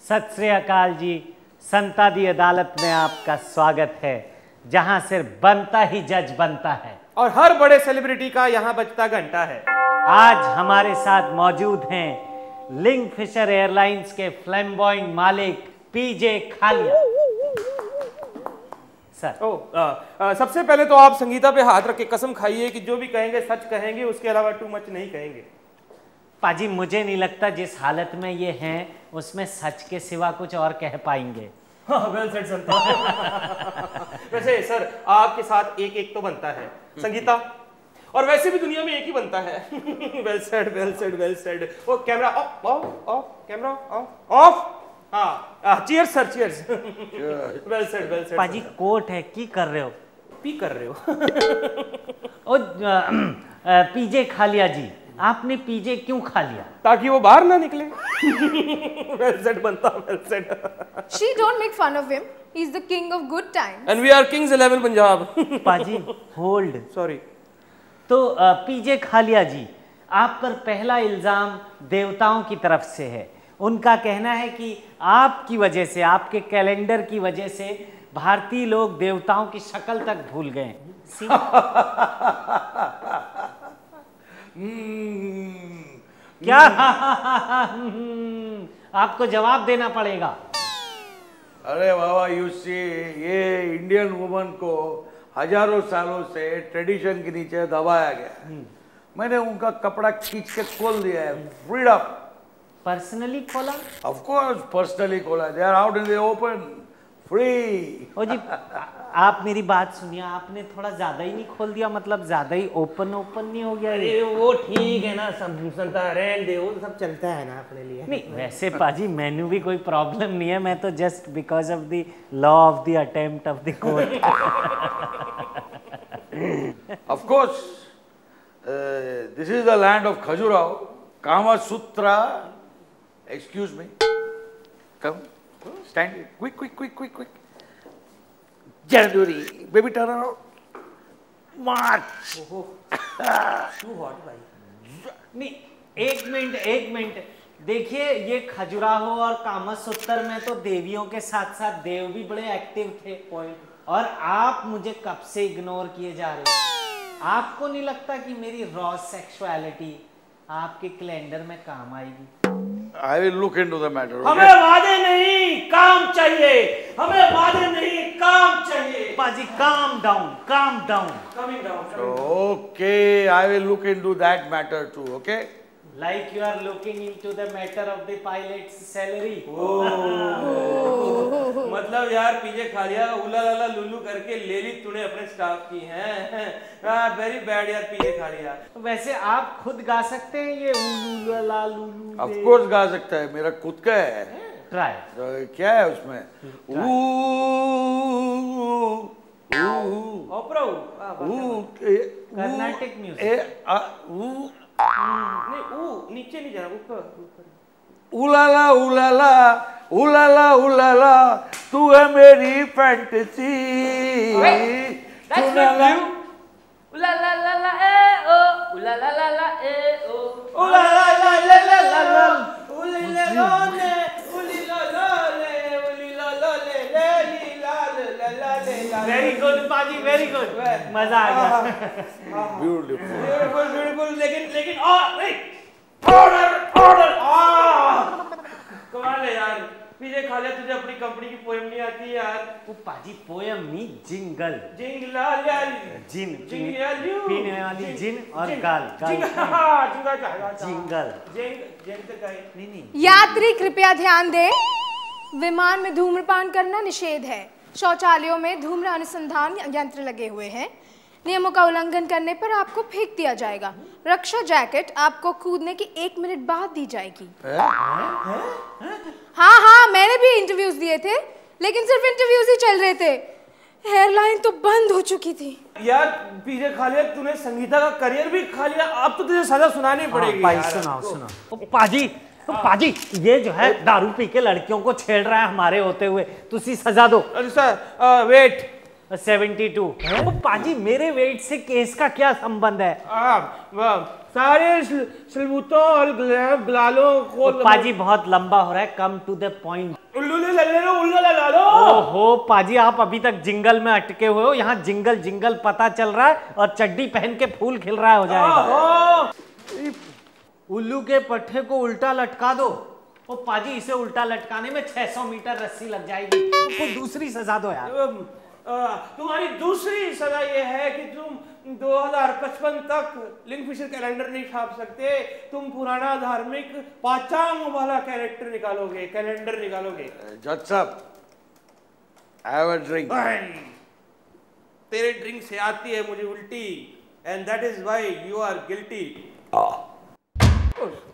सत श्री अकाल जी। संता दी अदालत में आपका स्वागत है, जहां सिर्फ बनता ही जज बनता है और हर बड़े सेलिब्रिटी का यहाँ बजता घंटा है। आज हमारे साथ मौजूद हैं लिंकफिशर एयरलाइंस के फ्लैम्बॉयंट मालिक पीजे खालिया सर। सबसे पहले तो आप संगीता पे हाथ रख के कसम खाइए कि जो भी कहेंगे सच कहेंगे, उसके अलावा टू मच नहीं कहेंगे। पाजी मुझे नहीं लगता जिस हालत में ये हैं उसमें सच के सिवा कुछ और कह पाएंगे। हाँ, वेल सेड संता। वैसे सर आपके साथ एक एक तो बनता है संगीता, और वैसे भी दुनिया में एक ही बनता है। Well said well said well said. ओ camera off off off, camera off off. हाँ cheers sir, cheers. Well said well said. पाजी कोट है की कर रहे हो? पी कर रहे हो। ओ पीजे खालिया जी, आपने पीजे क्यों खा लिया? ताकि वो बाहर ना निकले। वेल सेड बनता, well said. She don't make fun of him. He's the king of good times. And we are Kings 11 Punjab. पाजी होल्ड। सॉरी। तो पीजे खालिया जी, आप पर पहला इल्जाम देवताओं की तरफ से है। उनका कहना है कि आपकी वजह से, आपके कैलेंडर की वजह से भारतीय लोग देवताओं की शक्ल तक भूल गए। क्या? आपको जवाब देना पड़ेगा। अरे बाबा, यू सी, ये इंडियन वुमन को हजारों सालों से ट्रेडिशन के नीचे दबाया गया। मैंने उनका कपड़ा खींच के खोल दिया है, फ्रीडम। पर्सनली खोला? ऑफ कोर्स पर्सनली खोला। They are out in the open, free. ओ जी, आप मेरी बात सुनिए, आपने थोड़ा ज्यादा ही नहीं खोल दिया, मतलब ज्यादा ही ओपन नहीं हो गया? अरे वो ठीक है ना, सब संता रहने दे, वो सब चलता है ना अपने लिए। नहीं वैसे पाजी मैंने भी कोई प्रॉब्लम नहीं है, मैं तो just because of the law of the attempt of the court. Of course this is the land of Khajuraho, Kama Sutra. Excuse me, come stand quick January, baby turn around, March। too hot भाई। नहीं एक minute देखिए, ये खजुराहो और कामसूत्र में तो देवियों के साथ साथ देव भी बड़े एक्टिव थे। और आप मुझे कब से इग्नोर किए जा रहे हो? आपको नहीं लगता कि मेरी रॉ सेक्सुअलिटी आपके कैलेंडर में काम आएगी? I will look into the matter. Okay? हमें वादे नहीं काम चाहिए, हमें वादे नहीं काम चाहिए। पाजी calm down, Coming down। Okay, I will look into that matter too. Okay? like you are looking into the matter of the pilot's salary। मतलब यार पीजे खालिया उला लाला लुल्लू करके ले ली तूने अपने स्टाफ की है। वेरी बैड यार पीजे खालिया। वैसे आप खुद गा सकते हैं ये उलू ला लुलू? Of course गा सकता है, मेरा खुद का है। ट्राई। क्या है उसमें? Opera Carnatic music. नहीं, नीचे नहीं जाना, ऊपर। उलाला उलाला उलाला उलाला, तू है मेरी फैंटेसी। उला ला ला ला ए ओ, उला ला ला ला ए ओ, उला ला ला ला ला ला ला, उली ला ला ले, उली ला ला ले, उली ला ला ले, ले ली ला ला ला ले ला। वेरी गुड पाजी, वेरी गुड, मजा आ गया। ब्यूटीफुल। लेकिन ऑर्डर कमाल है यार। पीजे खालिया, तुझे अपनी कंपनी की पोएम नहीं आती यार? वो पाजी पोएम नहीं, जिंगल। जिन पीने वाली जिन और गाल जिंगल। नहीं। यात्री कृपया ध्यान दें, विमान में धूम्रपान करना निषेध है। शौचालयों में धूम्र अनुसंधान यंत्र लगे हुए हैं। नियमों का उल्लंघन करने पर आपको फेंक दिया जाएगा। रक्षा जैकेट आपको कूदने की 1 मिनट बाद दी जाएगी। हाँ, मैंने भी इंटरव्यूज दिए थे, लेकिन सिर्फ इंटरव्यूज ही चल रहे थे, एयरलाइन तो बंद हो चुकी थी। यार पीजे खालिया, तूने संगीता का करियर भी खा लिया, अब तो तुझे सजा सुनानी पड़ेगी। सुनाओ। पाजी ये जो है दारू पी के लड़कियों को छेड़ रहा है हमारे होते हुए, तुसी सजा दो। वेट 72। पाजी मेरे वेट से केस का क्या संबंध है? सारे सलबूतों और गुलालों को पाजी बहुत लंबा हो रहा है, कम टू द पॉइंट। उल्लू ले लो, उल्लू ला लो। ओहो पाजी, आप अभी तक जिंगल में अटके हुए हो, यहाँ जिंगल जिंगल पता चल रहा है और चड्डी पहन के फूल खिल रहा है, हो जाएगा। उल्लू के पट्टे को उल्टा लटका दो। ओ पाजी, इसे उल्टा लटकाने में 600 मीटर रस्सी लग जाएगी, तो कोई दूसरी सजा दो यार। तुम्हारी दूसरी सजा ये है कि तुम 2055 तक लिंकफिशर कैलेंडर नहीं छाप सकते, तुम पुराना धार्मिक पाचांग वाला कैलेंडर निकालोगे। जज साहब, हैव अ ड्रिंक। तेरे ड्रिंक से आती है मुझे उल्टी, and that is why you are guilty.